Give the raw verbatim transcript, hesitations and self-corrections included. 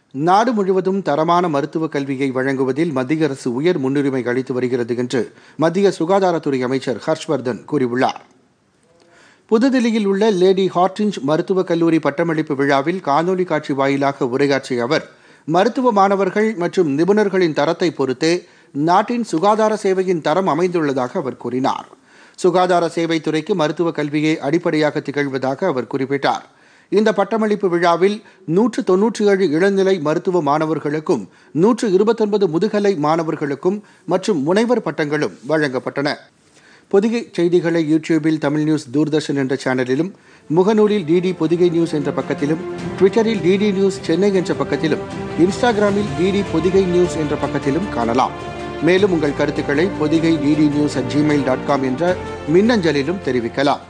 நாடு முழுவதும் தரமான மருத்துவக் கல்வியை வழங்குவதில் மத்திய அரசு உயர் முன்னுரிமை அளித்து வருகிறது என்று மத்திய சுகாதாரத்துறை அமைச்சர் ஹர்ஷ்வர்தன் கூறியுள்ளார். புதுதில்லியில் உள்ள லேடி ஹார்டிஞ்ச் மருத்துவக் கல்லூரி பட்டமளிப்பு விழாவில் காணொலி காட்சி வாயிலாக உரையாற்றிய அவர், மருத்துவ மாணவர்கள் மற்றும் நிபுணர்களின் தரத்தை பொறுத்தே நாட்டின் சுகாதார சேவையின் தரம் அமைந்துள்ளதாக அவர் கூறினார். சுகாதார சேவைத் துறைக்கு மருத்துவக் கல்வியே அடிப்படையாக திகழ்வதாக அவர் குறிப்பிட்டார். இந்த பட்டமளிப்பு விழாவில் நூற்று தொன்னூற்றி ஏழு இளநிலை மருத்துவ மாணவர்களுக்கும் நூற்று இருபத்தொன்பது முதுகலை மாணவர்களுக்கும் மற்றும் முனைவர் பட்டங்களும் வழங்கப்பட்டன. பொதிகை செய்திகளை யூடியூபில் தமிழ் நியூஸ் தூர்தர்ஷன் என்ற சேனலிலும், முகநூலில் டிடி பொதிகை நியூஸ் என்ற பக்கத்திலும், ட்விட்டரில் டிடி நியூஸ் சென்னை என்ற பக்கத்திலும், இன்ஸ்டாகிராமில் டிடி பொதிகை நியூஸ் என்ற பக்கத்திலும் காணலாம். மேலும் உங்கள் கருத்துக்களை Podhigai DD news at Gmail dot com என்ற மின்னஞ்சலிலும் தெரிவிக்கலாம்.